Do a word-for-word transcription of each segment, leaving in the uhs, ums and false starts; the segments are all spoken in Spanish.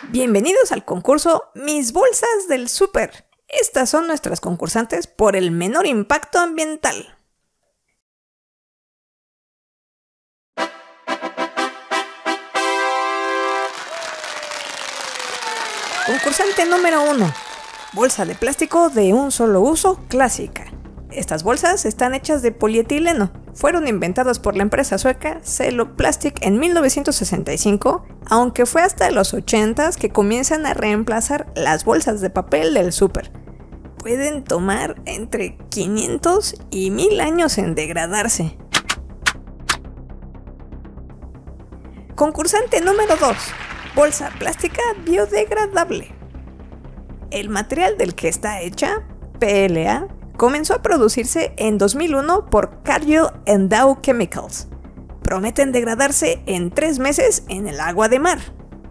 Bienvenidos al concurso Mis Bolsas del Súper. Estas son nuestras concursantes por el menor impacto ambiental. Concursante número uno. Bolsa de plástico de un solo uso clásica. Estas bolsas están hechas de polietileno. Fueron inventadas por la empresa sueca Celoplastic en mil novecientos sesenta y cinco, aunque fue hasta los ochentas que comienzan a reemplazar las bolsas de papel del súper. Pueden tomar entre quinientos y mil años en degradarse. Concursante número dos. Bolsa plástica biodegradable. El material del que está hecha, P L A, comenzó a producirse en dos mil uno por Cargill and Dow Chemicals. Prometen degradarse en tres meses en el agua de mar.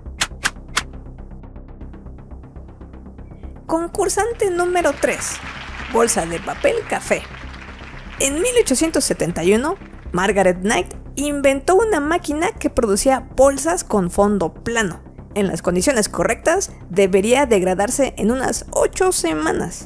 Concursante número tres. Bolsa de papel café. En mil ochocientos setenta y uno, Margaret Knight inventó una máquina que producía bolsas con fondo plano. En las condiciones correctas, debería degradarse en unas ocho semanas.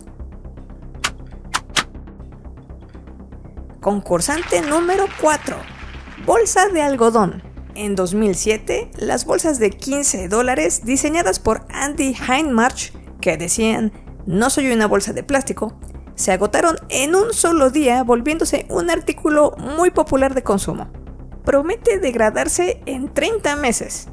Concursante número cuatro. Bolsa de algodón. En dos mil siete, las bolsas de quince dólares diseñadas por Andy Hindmarch, que decían "no soy una bolsa de plástico", se agotaron en un solo día, volviéndose un artículo muy popular de consumo. Promete degradarse en treinta meses.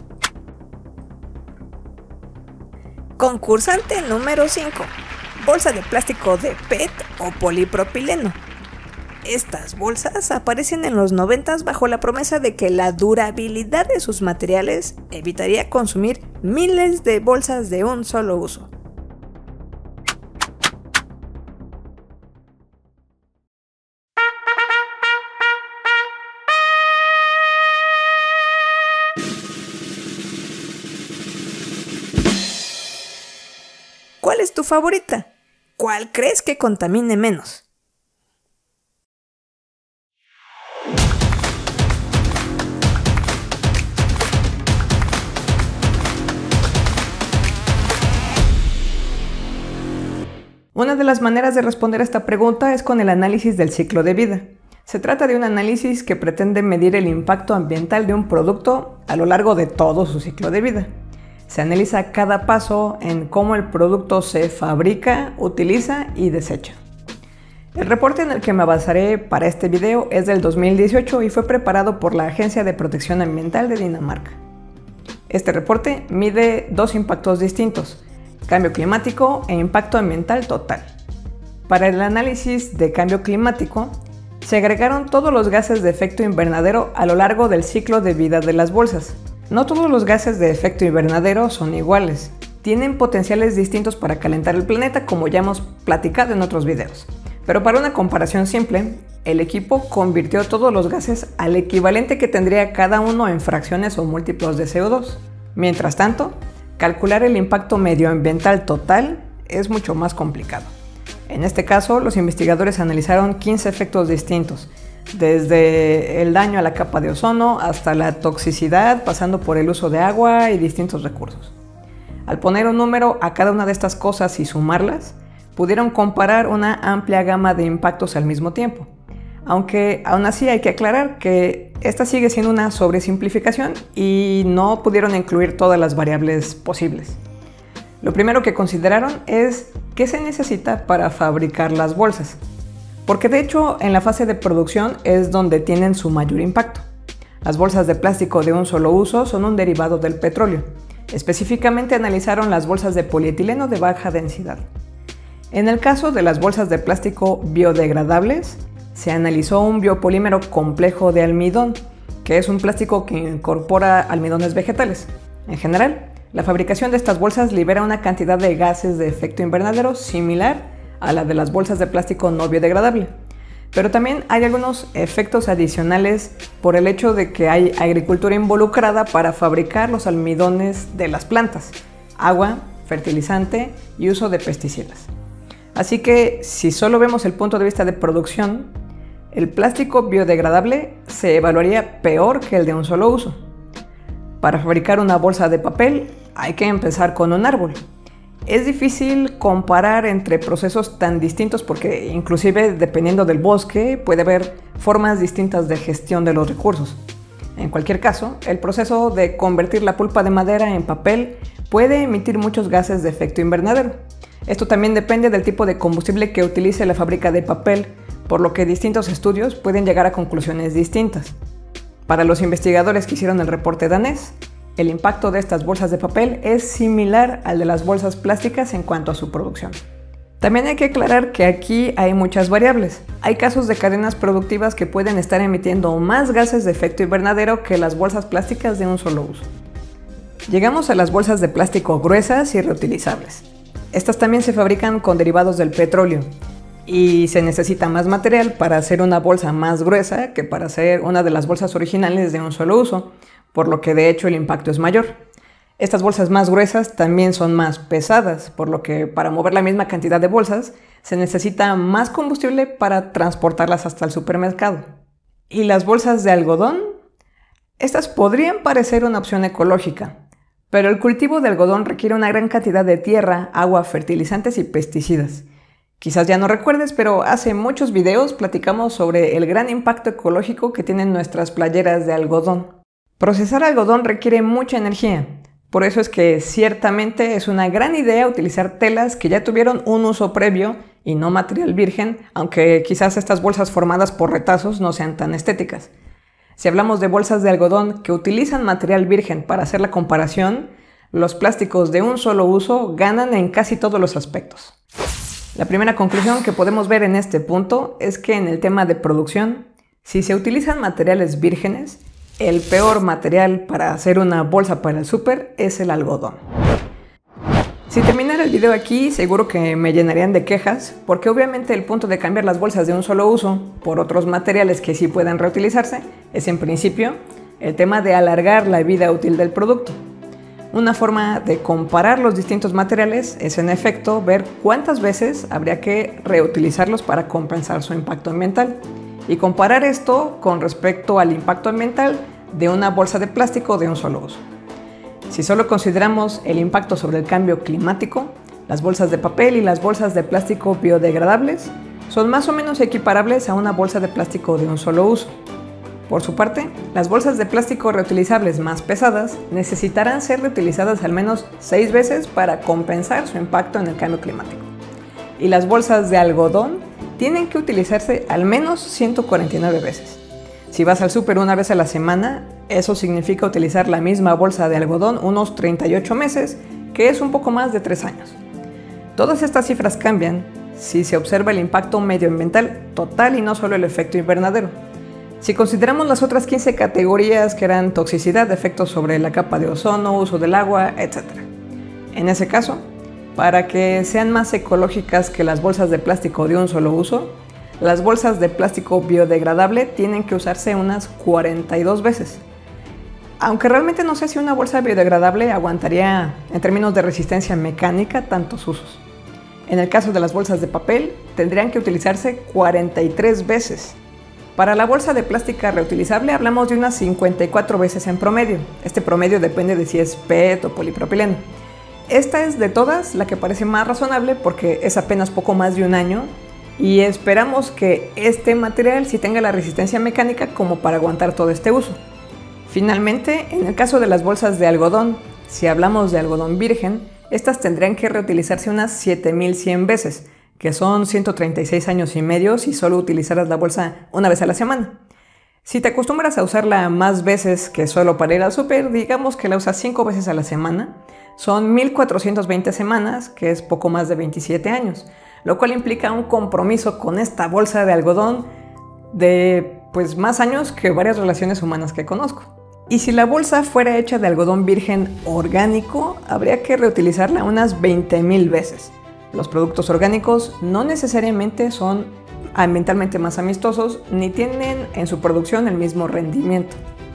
Concursante número cinco. Bolsa de plástico de P E T o polipropileno. Estas bolsas aparecen en los noventas bajo la promesa de que la durabilidad de sus materiales evitaría consumir miles de bolsas de un solo uso. ¿Cuál es tu favorita? ¿Cuál crees que contamine menos? Una de las maneras de responder a esta pregunta es con el análisis del ciclo de vida. Se trata de un análisis que pretende medir el impacto ambiental de un producto a lo largo de todo su ciclo de vida. Se analiza cada paso en cómo el producto se fabrica, utiliza y desecha. El reporte en el que me basaré para este video es del dos mil dieciocho y fue preparado por la Agencia de Protección Ambiental de Dinamarca. Este reporte mide dos impactos distintos: cambio climático e impacto ambiental total. Para el análisis de cambio climático, se agregaron todos los gases de efecto invernadero a lo largo del ciclo de vida de las bolsas. No todos los gases de efecto invernadero son iguales. Tienen potenciales distintos para calentar el planeta, como ya hemos platicado en otros videos. Pero para una comparación simple, el equipo convirtió todos los gases al equivalente que tendría cada uno en fracciones o múltiplos de C O dos. Mientras tanto, calcular el impacto medioambiental total es mucho más complicado. En este caso, los investigadores analizaron quince efectos distintos, desde el daño a la capa de ozono hasta la toxicidad, pasando por el uso de agua y distintos recursos. Al poner un número a cada una de estas cosas y sumarlas, pudieron comparar una amplia gama de impactos al mismo tiempo. Aunque aún así hay que aclarar que esta sigue siendo una sobresimplificación y no pudieron incluir todas las variables posibles. Lo primero que consideraron es qué se necesita para fabricar las bolsas, porque de hecho en la fase de producción es donde tienen su mayor impacto. Las bolsas de plástico de un solo uso son un derivado del petróleo. Específicamente analizaron las bolsas de polietileno de baja densidad. En el caso de las bolsas de plástico biodegradables, se analizó un biopolímero complejo de almidón, que es un plástico que incorpora almidones vegetales. En general, la fabricación de estas bolsas libera una cantidad de gases de efecto invernadero similar a la de las bolsas de plástico no biodegradable. Pero también hay algunos efectos adicionales por el hecho de que hay agricultura involucrada para fabricar los almidones de las plantas, agua, fertilizante y uso de pesticidas. Así que si solo vemos el punto de vista de producción, el plástico biodegradable se evaluaría peor que el de un solo uso. Para fabricar una bolsa de papel hay que empezar con un árbol. Es difícil comparar entre procesos tan distintos porque inclusive dependiendo del bosque puede haber formas distintas de gestión de los recursos. En cualquier caso, el proceso de convertir la pulpa de madera en papel puede emitir muchos gases de efecto invernadero. Esto también depende del tipo de combustible que utilice la fábrica de papel, por lo que distintos estudios pueden llegar a conclusiones distintas. Para los investigadores que hicieron el reporte danés, el impacto de estas bolsas de papel es similar al de las bolsas plásticas en cuanto a su producción. También hay que aclarar que aquí hay muchas variables. Hay casos de cadenas productivas que pueden estar emitiendo más gases de efecto invernadero que las bolsas plásticas de un solo uso. Llegamos a las bolsas de plástico gruesas y reutilizables. Estas también se fabrican con derivados del petróleo y se necesita más material para hacer una bolsa más gruesa que para hacer una de las bolsas originales de un solo uso, por lo que de hecho el impacto es mayor. Estas bolsas más gruesas también son más pesadas, por lo que para mover la misma cantidad de bolsas se necesita más combustible para transportarlas hasta el supermercado. ¿Y las bolsas de algodón? Estas podrían parecer una opción ecológica, pero el cultivo de algodón requiere una gran cantidad de tierra, agua, fertilizantes y pesticidas. Quizás ya no recuerdes, pero hace muchos videos platicamos sobre el gran impacto ecológico que tienen nuestras playeras de algodón. Procesar algodón requiere mucha energía. Por eso es que ciertamente es una gran idea utilizar telas que ya tuvieron un uso previo y no material virgen, aunque quizás estas bolsas formadas por retazos no sean tan estéticas. Si hablamos de bolsas de algodón que utilizan material virgen para hacer la comparación, los plásticos de un solo uso ganan en casi todos los aspectos. La primera conclusión que podemos ver en este punto es que en el tema de producción, si se utilizan materiales vírgenes, el peor material para hacer una bolsa para el súper es el algodón. Si terminara el video aquí, seguro que me llenarían de quejas, porque obviamente el punto de cambiar las bolsas de un solo uso por otros materiales que sí puedan reutilizarse es en principio el tema de alargar la vida útil del producto. Una forma de comparar los distintos materiales es en efecto ver cuántas veces habría que reutilizarlos para compensar su impacto ambiental. Y comparar esto con respecto al impacto ambiental de una bolsa de plástico de un solo uso. Si solo consideramos el impacto sobre el cambio climático, las bolsas de papel y las bolsas de plástico biodegradables son más o menos equiparables a una bolsa de plástico de un solo uso. Por su parte, las bolsas de plástico reutilizables más pesadas necesitarán ser reutilizadas al menos seis veces para compensar su impacto en el cambio climático. Y las bolsas de algodón tienen que utilizarse al menos ciento cuarenta y nueve veces. Si vas al súper una vez a la semana, eso significa utilizar la misma bolsa de algodón unos treinta y ocho meses, que es un poco más de tres años. Todas estas cifras cambian si se observa el impacto medioambiental total y no solo el efecto invernadero. Si consideramos las otras quince categorías que eran toxicidad, efectos sobre la capa de ozono, uso del agua, etcétera. En ese caso, para que sean más ecológicas que las bolsas de plástico de un solo uso, las bolsas de plástico biodegradable tienen que usarse unas cuarenta y dos veces. Aunque realmente no sé si una bolsa biodegradable aguantaría, en términos de resistencia mecánica, tantos usos. En el caso de las bolsas de papel, tendrían que utilizarse cuarenta y tres veces. Para la bolsa de plástica reutilizable hablamos de unas cincuenta y cuatro veces en promedio. Este promedio depende de si es P E T o polipropileno. Esta es de todas la que parece más razonable porque es apenas poco más de un año y esperamos que este material sí tenga la resistencia mecánica como para aguantar todo este uso. Finalmente, en el caso de las bolsas de algodón, si hablamos de algodón virgen, estas tendrían que reutilizarse unas siete mil cien veces, que son ciento treinta y seis años y medio si solo utilizaras la bolsa una vez a la semana. Si te acostumbras a usarla más veces que solo para ir al súper, digamos que la usas cinco veces a la semana, son mil cuatrocientas veinte semanas, que es poco más de veintisiete años, lo cual implica un compromiso con esta bolsa de algodón de pues, más años que varias relaciones humanas que conozco. Y si la bolsa fuera hecha de algodón virgen orgánico, habría que reutilizarla unas veinte mil veces. Los productos orgánicos no necesariamente son ambientalmente más amistosos ni tienen en su producción el mismo rendimiento.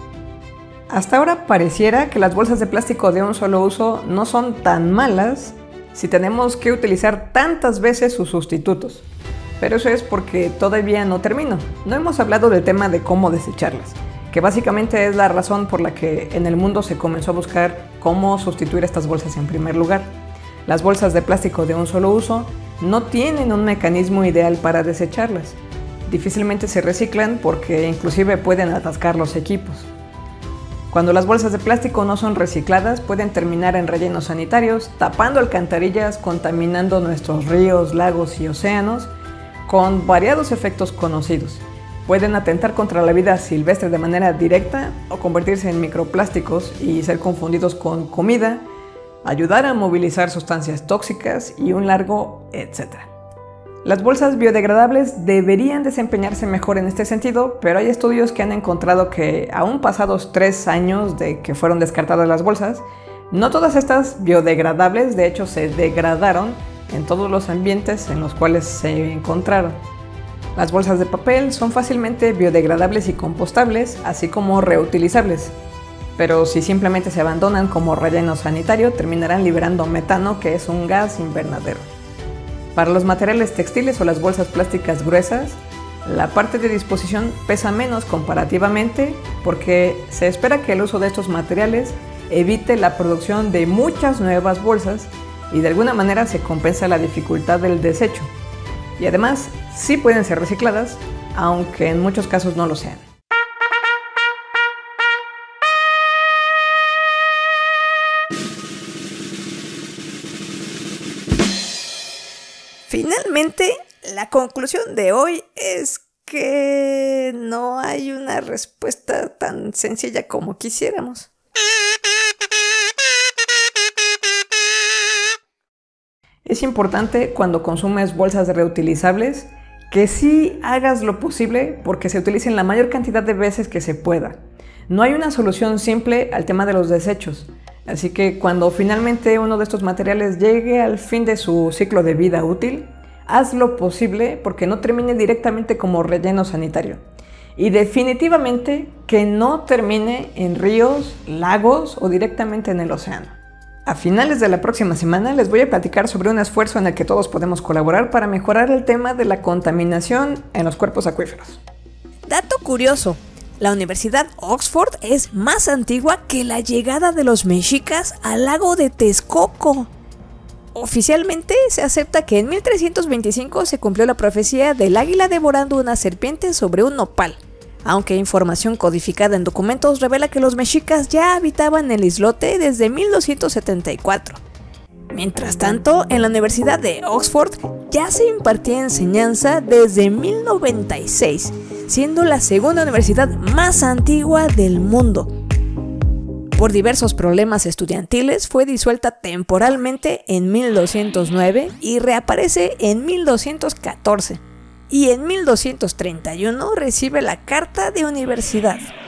Hasta ahora pareciera que las bolsas de plástico de un solo uso no son tan malas si tenemos que utilizar tantas veces sus sustitutos. Pero eso es porque todavía no termino. No hemos hablado del tema de cómo desecharlas. que básicamente es la razón por la que en el mundo se comenzó a buscar cómo sustituir estas bolsas en primer lugar. Las bolsas de plástico de un solo uso no tienen un mecanismo ideal para desecharlas. Difícilmente se reciclan porque inclusive pueden atascar los equipos. Cuando las bolsas de plástico no son recicladas, pueden terminar en rellenos sanitarios, tapando alcantarillas, contaminando nuestros ríos, lagos y océanos, con variados efectos conocidos. Pueden atentar contra la vida silvestre de manera directa o convertirse en microplásticos y ser confundidos con comida, ayudar a movilizar sustancias tóxicas y un largo etcétera. Las bolsas biodegradables deberían desempeñarse mejor en este sentido, pero hay estudios que han encontrado que, aún pasados tres años de que fueron descartadas las bolsas, no todas estas biodegradables de hecho se degradaron en todos los ambientes en los cuales se encontraron. Las bolsas de papel son fácilmente biodegradables y compostables, así como reutilizables, pero si simplemente se abandonan como relleno sanitario, terminarán liberando metano, que es un gas invernadero. Para los materiales textiles o las bolsas plásticas gruesas, la parte de disposición pesa menos comparativamente porque se espera que el uso de estos materiales evite la producción de muchas nuevas bolsas y de alguna manera se compensa la dificultad del desecho. Y además, sí pueden ser recicladas, aunque en muchos casos no lo sean. Finalmente, la conclusión de hoy es que no hay una respuesta tan sencilla como quisiéramos. Es importante cuando consumes bolsas reutilizables que sí hagas lo posible porque se utilicen la mayor cantidad de veces que se pueda. No hay una solución simple al tema de los desechos, así que cuando finalmente uno de estos materiales llegue al fin de su ciclo de vida útil, haz lo posible porque no termine directamente como relleno sanitario. Y definitivamente que no termine en ríos, lagos o directamente en el océano. A finales de la próxima semana les voy a platicar sobre un esfuerzo en el que todos podemos colaborar para mejorar el tema de la contaminación en los cuerpos acuíferos. Dato curioso, la Universidad Oxford es más antigua que la llegada de los mexicas al lago de Texcoco. Oficialmente se acepta que en mil trescientos veinticinco se cumplió la profecía del águila devorando una serpiente sobre un nopal, aunque información codificada en documentos revela que los mexicas ya habitaban el islote desde mil doscientos setenta y cuatro. Mientras tanto, en la Universidad de Oxford ya se impartía enseñanza desde mil noventa y seis, siendo la segunda universidad más antigua del mundo. Por diversos problemas estudiantiles fue disuelta temporalmente en mil doscientos nueve y reaparece en mil doscientos catorce. Y en mil doscientos treinta y uno recibe la Carta de Universidad.